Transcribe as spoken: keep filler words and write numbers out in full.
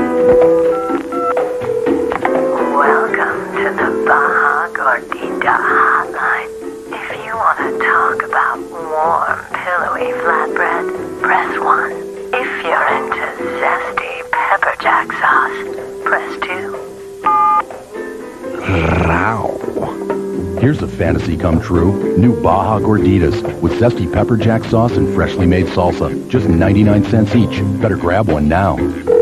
Welcome to the Baja Gordita hotline. If you want to talk about warm, pillowy flatbread, press one. If you're into zesty pepper jack sauce, press two. Row. Here's a fantasy come true. New Baja Gorditas with zesty pepper jack sauce and freshly made salsa. Just ninety-nine cents each. Better grab one now.